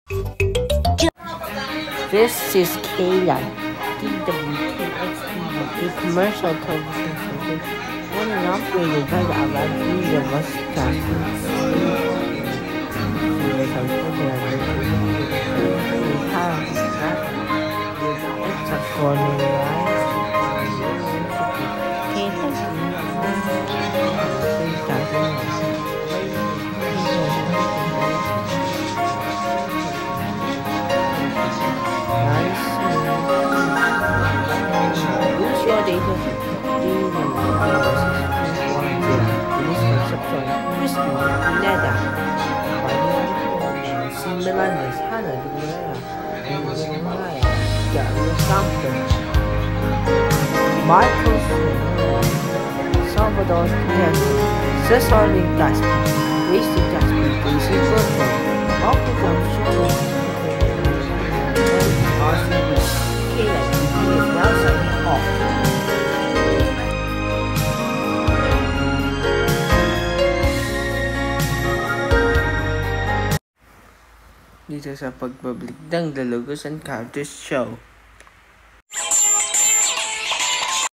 This is K-Lite, a commercial television station owned and operated by the Allied University Michael Salvador Cesare Gaspi, Wasted Gaspi, Daisy Virtual, Malcolm Junction, RCB, K-Lite is now signing off. Dito sa pagbabalik ng The Logos and Characters Show.